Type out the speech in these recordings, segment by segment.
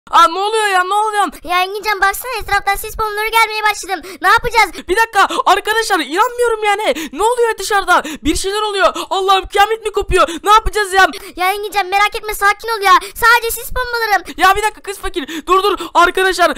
Ne oluyor ya, ne oluyor? Ya Engincan baksana, etraftan sis bombaları gelmeye başladım. Ne yapacağız? Bir dakika arkadaşlar, inanmıyorum yani. Ne oluyor dışarıda? Bir şeyler oluyor. Allah'ım, kıyamet mi kopuyor? Ne yapacağız ya? Ya Engincan merak etme, sakin ol ya. Sadece sis bombalarım. Ya bir dakika kız fakir. Dur arkadaşlar.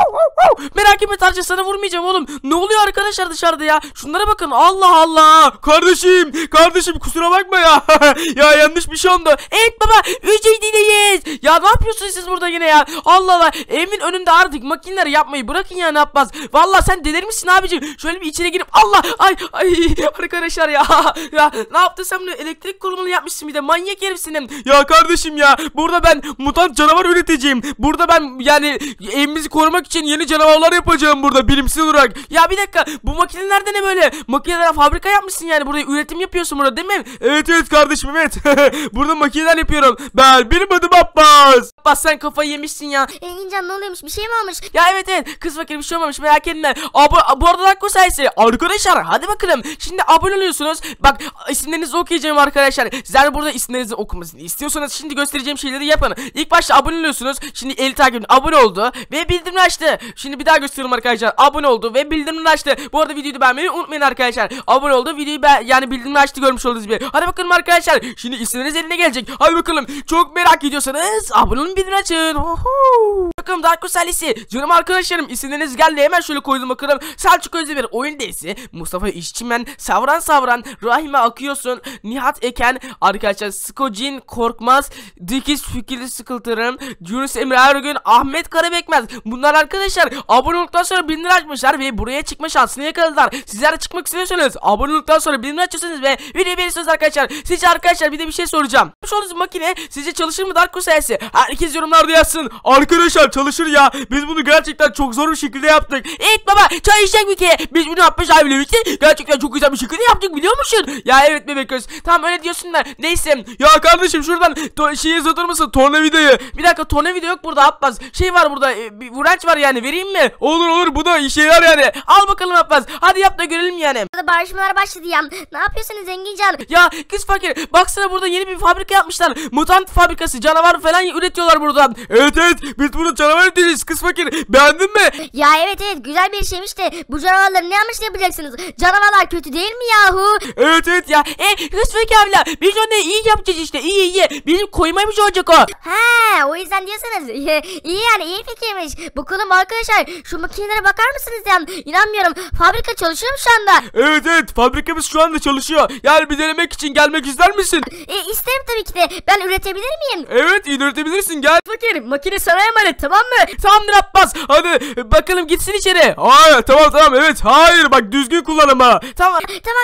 Merak etme Tarca, sana vurmayacağım oğlum. Ne oluyor arkadaşlar dışarıda ya? Şunlara bakın, Allah Allah. Kardeşim kusura bakma ya. Ya yanlış bir şey oldu. Evet baba, ücretliyiz. Ya ne yapıyorsunuz siz burada yine ya? Allah Allah, evimin önünde artık makineleri yapmayı bırakın ya, ne yapmaz. Vallahi sen delir misin abicim? Şöyle bir içine girip Allah ay arkadaşlar ya. Ya ne yaptın sen bunu? Elektrik korumalı yapmışsın, bir de manyak herifsin. Ya kardeşim ya, burada ben mutant canavar üreteceğim. Burada ben yani evimizi korumak için yeni canavarlar yapacağım burada, bilimsel olarak. Ya bir dakika, bu makineler de ne böyle? Makineler fabrika yapmışsın yani, burada üretim yapıyorsun burada değil mi? Evet kardeşim, evet. Burada makineler yapıyorum. Benim adım Abbas. Abbas, sen kafayı yemişsin ya. Engincan ne oluyormuş, bir şey mi olmuş? Ya evet kız fakir, bir şey olmamış, merak etme. Bu arada Dakko sayesi arkadaşlar, hadi bakalım. Şimdi abone oluyorsunuz. Bak, isimlerinizi okuyacağım arkadaşlar. Sizler burada isimlerinizi okumasını istiyorsanız şimdi göstereceğim şeyleri yapın. İlk başta abone oluyorsunuz. Şimdi 50 takipçi abone oldu ve bildirimini açtı. Şimdi bir daha gösteriyorum arkadaşlar. Abone oldu ve bildirimini açtı. Bu arada videoyu beğenmeyi unutmayın arkadaşlar. Abone oldu, videoyu yani bildirimini açtı, görmüş olduğunuz gibi. Hadi bakalım arkadaşlar. Şimdi isimleriniz eline gelecek. Hadi bakalım. Çok merak ediyorsanız abone olun, bildirim açın. Bakalım Dakko ailesi, canım arkadaşlarım, isimleriniz geldi, hemen şöyle koydum bakalım. Selçuk Özdemir, Oyun Delisi, Mustafa İşçimen, Savran, Rahime Akıyorsun, Nihat Eken, arkadaşlar Skocin Korkmaz, Dikiz Fikirli Sıkıltırım, Yunus Emre Ergün, Ahmet Karabekmez. Bunlar arkadaşlar abone olduktan sonra bildirim açmışlar ve buraya çıkma şansını yakaladılar. Sizler de çıkmak istiyorsanız abone olduktan sonra bildirim açıyorsunuz ve videoyu beğenirsiniz arkadaşlar. Sizce arkadaşlar bir de bir şey soracağım. Şu olduğunuz makine sizce çalışır mı Dakko sayesi? Herkes yorumlarda yazsın. Arkadaşlar çalışır ya. Biz bunu gerçekten çok zor bir şekilde yaptık. Evet baba, çalışacak bir kere. Biz bunu yapmış abilerimizle gerçekten çok güzel bir şekilde yaptık, biliyor musun? Ya evet bebek göz. Tamam öyle diyorsun da neyse. Ya kardeşim şuradan şeyi uzatır mısın? Tornavidayı. Bir dakika, tornavida yok burada Abbas. Şey var burada, bir wrench var yani, vereyim mi? Olur, bu da işe yarar yani. Al bakalım Abbas. Hadi yap da görelim yani. Burada barışmalar başladı ya. Ne yapıyorsunuz Engincan? Ya kız fakir, baksana burada yeni bir fabrika yapmışlar. Mutant fabrikası, canavar falan üretiyorlar burada. Evet biz burada canavar üreteceğiz kız fakir. Beğendin mi? Ya evet güzel bir şeymiş de bu canavarları ne yanlış yapacaksınız? Canavarlar kötü değil mi yahu? Evet ya. Kız fakir abla, biz onu iyi yapacağız işte, iyi. Bizim koymaymış olacak o. He, o yüzden diyorsanız iyi yani, iyi fikirmiş. Bakalım arkadaşlar, şu makinelere bakar mısınız ya? İnanmıyorum, fabrika çalışıyor mu şu anda? Evet fabrikamız şu anda çalışıyor. Yani bir denemek için gelmek ister misin? İsterim tabii ki de. Ben üretebilir miyim? Evet üretebilirsin, gel. Fakir, makine sana emanet, tamam mı? Tamamdır Abbas, hadi bakalım gitsin içeri. Hayır tamam evet, hayır bak, düzgün kullan ama. Tamam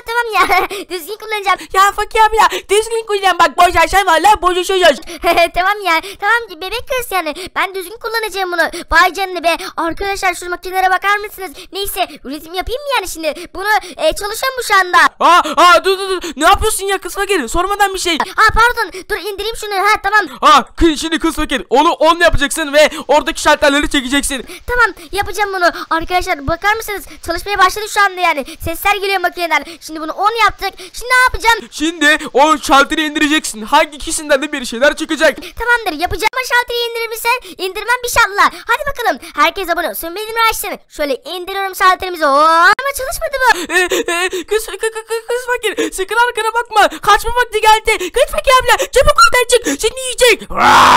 ya, düzgün kullanacağım. Ya fakir abla, düzgün kullan bak, boşarsan valla bozuşuyoruz. Tamam bebek kız yani, ben düzgün kullanacağım bunu. Vay canına be. Arkadaşlar şu makinelere bakar mısınız? Neyse, üretim yapayım mı yani şimdi? Bunu çalışıyorum bu şu anda. Dur, ne yapıyorsun ya kız fakir, sormadan bir şey. Pardon, dur indireyim şunu. Tamam. Şimdi kız fakir, onu on yapacaksın ve oradaki şalterleri çekeceksin. Tamam, yapacağım bunu. Arkadaşlar bakar mısınız? Çalışmaya başladı şu anda yani. Sesler geliyor makineden. Şimdi bunu 10 yaptık. Şimdi ne yapacağım? Şimdi o şalteri indireceksin. Hangi ikisinden de bir şeyler çıkacak. Tamamdır, yapacağım. Ama şalteri indirir misin? İndirmem inşallah. Hadi bakalım. Herkes abone olsun. Bildirimleri açsın. Şöyle indiriyorum şalterimizi. Ama çalışmadı bu. Kız fakir, sakın arkana bakma. Kaçma vakti geldi. Kız fakir abla, çabuk oradan çık. Seni yiyecek.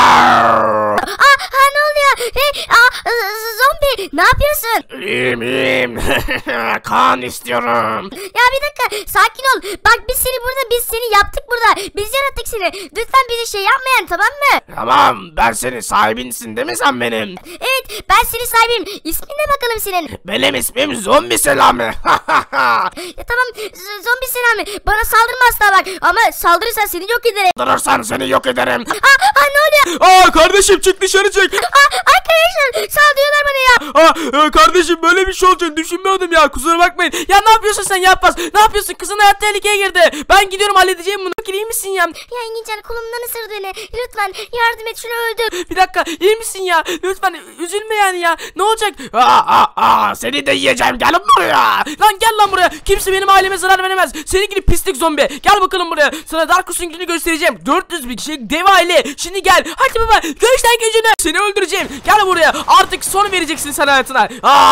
Ne oluyor? Zombi, ne yapıyorsun? İyiyim. Kan istiyorum. Ya bir dakika, sakin ol. Bak biz seni yaptık burada. Biz yarattık seni. Lütfen bize şey yapmayan, tamam mı? Tamam, ben senin sahibinsin değil mi sen benim? Evet, ben senin sahibim. İsmin ne bakalım senin? Benim ismim Zombi Selami. Tamam Zombi Selami, bana saldırma asla bak. Ama saldırırsan seni yok ederim. Saldırırsan seni yok ederim. Ne oluyor? Kardeşim çık dışarı çık. Arkadaşlar saldırıyorlar bana ya. Kardeşim böyle bir şey olacağını düşünmüyordum ya. Kusura bakmayın. Ya ne yapıyorsun sen Yapmaz? Ne yapıyorsun? Kızın hayat tehlikeye girdi. Ben gidiyorum halledeceğim bunu. İyi misin ya? Ya Engincan kolumdan ısırdı beni. Lütfen yardım et şunu öldür. Bir dakika iyi misin ya? Lütfen üzülme yani ya. Ne olacak? Seni de yiyeceğim. Gel buraya. Lan gel lan buraya. Kimse benim aileme zarar veremez. Senin gibi pislik zombi. Gel bakalım buraya. Sana Darkus'un gününü göstereceğim. 400 bin kişilik dev aile. Şimdi gel. Hadi baba. Göster gücünü. Seni öldüreceğim. Gel buraya. Artık son vereceksin sen hayatına.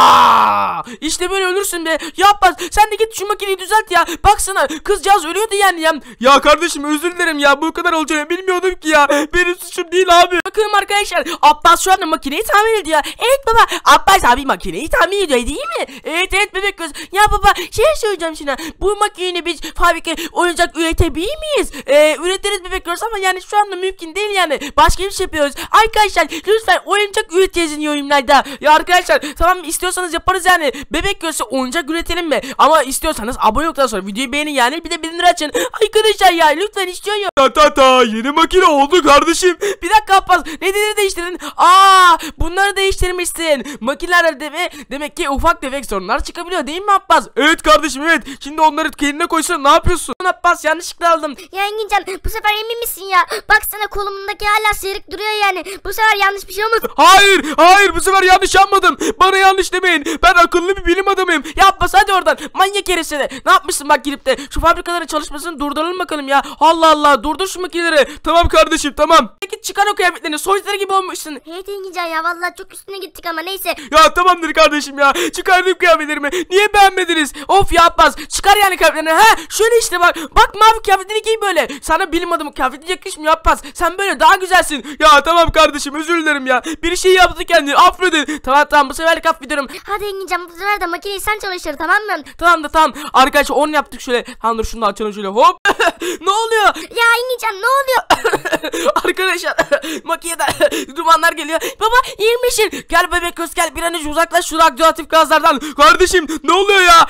İşte böyle ölürsün be. Yapmaz. Sen de git şu makineyi düzelt ya. Baksana kızcağız ölüyordu yani ya. Ya kardeşim özür dilerim ya. Bu kadar olacağını bilmiyordum ki ya. Benim suçum değil abi. Bakın arkadaşlar. Abbas şu anda makineyi tamir ediyor. Evet baba. Abbas abi makineyi tamir ediyor değil mi? Evet bebek göz. Ya baba şey söyleyeceğim sana. Bu makineyi biz fabrika oyuncak üretebilir miyiz? Üretiriz bebek göz ama yani şu anda mümkün değil yani. Başka bir şey yapıyoruz. Arkadaşlar lütfen oyuncak üreteceğiz yorumlarda. Ya arkadaşlar tamam istiyorsanız yaparız yani. Bebek gözü oyuncak üretelim mi? Ama istiyorsanız abone olduktan sonra videoyu beğenin yani. Bir de bildirim açın. Arkadaşlar ya lütfen istiyor ya. Yeni makine oldu kardeşim. Bir dakika Abbas. Neleri değiştirdin? Bunları değiştirmişsin. Makinelerde demek ki ufak tefek sorunlar çıkabiliyor değil mi Abbas? Evet kardeşim evet. Şimdi onları kendine koysana ne yapıyorsun? Abbas yanlışlıkla aldım. Ya Engincan bu sefer emin misin ya? Baksana kolumdaki hala sıyrık duruyor yani. Bu sefer yanlış bir şey olmadı. Hayır bu sefer yanlış yapmadım. Bana yanlış demeyin. Ben akıllı bir bilim adamıyım. Ya Abbas hadi oradan. Manyak herisi de. Ne yapmışsın bak girip de şu fabrikaların çalışmasını durduralım bakalım ya. Allah durdur şu makineleri. Tamam kardeşim tamam. Peki çıkar o kıyafetlerini. Soytarı gibi olmuşsun. Evet Engincan ya vallahi çok üstüne gittik ama neyse. Ya tamamdır kardeşim ya. Çıkardım kıyafetlerimi. Niye beğenmediniz? Of ya Abbas. Çıkar yani kıyafetlerini. Şöyle işte bak. Bak mavi kıyafetleri giy böyle. Sana bilim adamı kıyafeti yakışmıyor Abbas. Sen böyle daha güzelsin. Ya tamam kardeşim özür dilerim ya. Bir şey yaptı kendini. Affedin. Tamam bu seferlik affediyorum. Hadi Engincan bu sefer de makineyi sen çalıştır tamam mı? Tamam. Arkadaşlar 10 yaptık şöyle. Tamam dur şunu da açalım şöyle. Hop. Ne oluyor? Ya Engincan ne oluyor? Arkadaşlar makineden dumanlar geliyor. Baba iyi misin? Gel bebek göz gel bir an önce uzaklaş şu radyoaktif gazlardan. Kardeşim ne oluyor ya?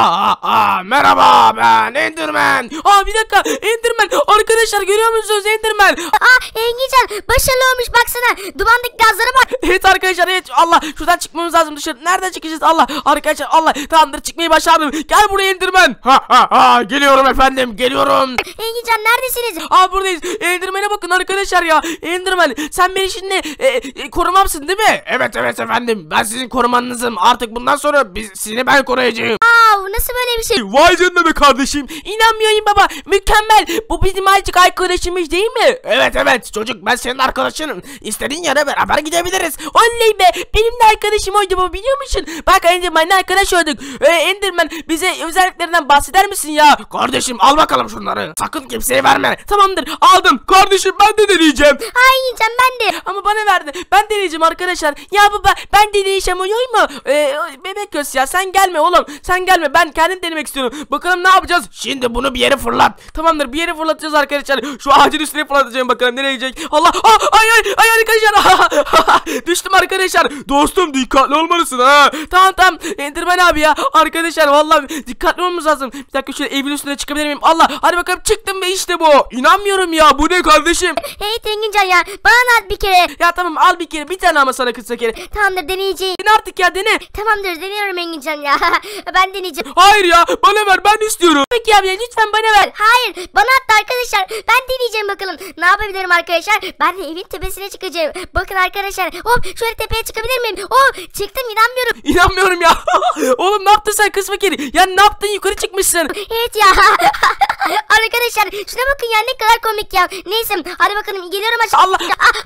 Merhaba ben Enderman. Bir dakika Enderman. Arkadaşlar görüyor musunuz Enderman? Engincan başarılı olmuş baksana. Dumandaki gazlara bak. Evet arkadaşlar evet. Allah şuradan çıkmamız lazım dışarı. Nereden çıkacağız? Allah arkadaşlar Allah. Tamamdır çıkmayı başardım. Gel buraya Enderman. Geliyorum efendim geliyorum. Engincan neredesiniz? Buradayız. Enderman'e bakın arkadaşlar ya. Enderman sen beni şimdi korumamsın değil mi? Evet efendim. Ben sizin korumanızım. Artık bundan sonra sizi ben koruyacağım. Nasıl böyle bir şey? Vay canına be kardeşim. İnanmıyorum baba. Mükemmel. Bu bizim artık arkadaşımız değil mi? Evet çocuk ben senin arkadaşınım. İstediğin yere beraber gidebiliriz. Oley be. Benim de arkadaşım oydu bu biliyor musun? Bak Enderman'la arkadaş olduk. Enderman bize özelliklerinden bahseder misin ya? Kardeşim al bakalım şunları. Sakın kimseye verme. Tamamdır aldım. Kardeşim ben de deneyeceğim. Engincan ben de. Ama bana verdi. Ben deneyeceğim arkadaşlar. Ya baba ben deneyeceğim oluyor mu? Bebek göz ya sen gelme oğlum. Sen gelme ben kendim denemek istiyorum. Bakalım ne yapacağız? Şimdi bunu bir yere fırlat. Tamamdır bir yere fırlatacağız arkadaşlar. Şu ağacın üstüne fırlatacağım bakalım nereye gidecek. Allah ay arkadaşlar. Düştüm arkadaşlar. Dostum dikkatli olmalısın ha. Tamam Enderman abi ya. Arkadaşlar vallahi dikkatli olmamız lazım. Bir dakika şöyle evin üstüne çıkabilir miyim? Allah hadi bakalım çıktım ve işte bu. İnanmıyorum ya bu ne kardeşim? Hey Engincan ya bana at bir kere. Ya tamam al bir kere bir tane ama sana kısa kere. Tamamdır deneyeceğim. Dene artık ya dene. Tamamdır deniyorum Engincan ya. Ben deneyeceğim. Hayır ya bana ver ben istiyorum. Peki abi lütfen bana ver. Hayır bana attı arkadaşlar. Ben deneyeceğim bakalım. Ne yapabilirim arkadaşlar? Ben de evin tepesine çıkacağım. Bakın arkadaşlar. Hop şöyle tepeye çıkabilir miyim? Çıktım inanmıyorum. İnanmıyorum ya. Oğlum ne yaptın sen kız fakiri? Ya ne yaptın yukarı çıkmışsın. Evet ya. Arkadaşlar şuna bakın ya ne kadar komik ya. Neyse hadi bakalım geliyorum aşağı. Allah.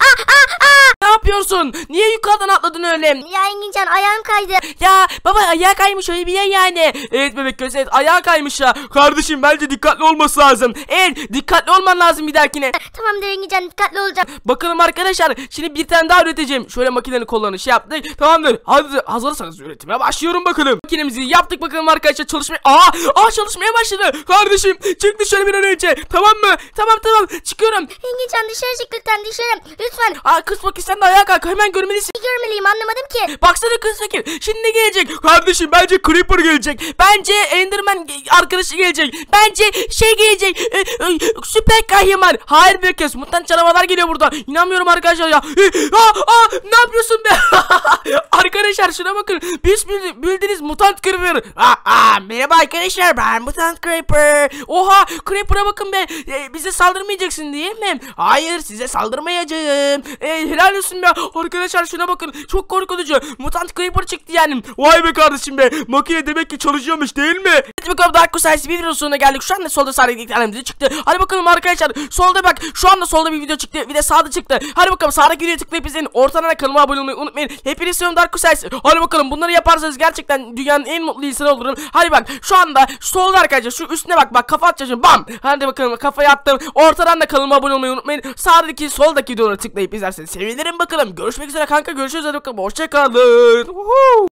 Ne yapıyorsun? Niye yukarıdan atladın öyle? Ya Engincan ayağım kaydı. Ya baba ayağı kaymış öyle bir yer yani. Evet bebek göz evet ayağı kaymış ya. Kardeşim bence dikkatli olması lazım. Evet dikkatli olman lazım bir dahakine. Tamamdır Engincan dikkatli olacağım. Bakalım arkadaşlar şimdi bir tane daha üreteceğim. Şöyle makinenin kollarını yaptık. Tamamdır. Hadi hazırsanız üretime başlıyorum bakalım. Makinemizi yaptık bakalım arkadaşlar çalışmaya. Çalışmaya başladı. Kardeşim çık dışarı bir an önce. Tamam mı? Tamam çıkıyorum. Engincan dışarı çık lütfen. Lütfen. Kız fakir sen de ayağa kalk hemen görmelisin. Görmeliyim anlamadım ki. Baksana kız fakir şimdi ne gelecek? Kardeşim bence Creeper gelecek. Bence Enderman arkadaşı gelecek. Bence şey gelecek. Süper kahraman. Hayır be kız mutant canavarlar geliyor burada. İnanmıyorum arkadaşlar ya. Ne yapıyorsun be? Arkadaşlar arkadaşlar şuna bakın. Biz bildiğiniz mutant creeper. Merhaba arkadaşlar, ben mutant creeper. Oha, creeper'a bakın be. Bize saldırmayacaksın değil mi? Hayır, size saldırmayacağım. Helal olsun be. Arkadaşlar şuna bakın. Çok korkutucu. Mutant creeper çıktı yani. Vay be kardeşim be. Makine demek ki çalışıyormuş değil mi? Hadi bakalım Dark Kusaysi bir videonun sonuna geldik. Şu anda solda sağda video çıktı. Hadi bakalım arkadaşlar. Solda bak. Şu anda solda bir video çıktı. Bir de sağda çıktı. Hadi bakalım sağdaki videoya tıklayıp izleyin. Ortadan kanalıma abone olmayı unutmayın. Hepiniz seviyorum Dark Kusaysi. Hadi bakalım bunları yaparsanız gerçekten dünyanın en mutlu insanı olurum. Hadi bak şu anda solda arkadaşlar. Şu üstüne bak kafa atacağım. Bam. Hadi bakalım kafayı attım. Ortadan da kanalıma abone olmayı unutmayın. Sağdaki soldaki videoları tıklayıp izlerseniz sevinirim bakalım. Görüşmek üzere kanka. Görüşürüz. Hadi bakalım. Hoşçakalın.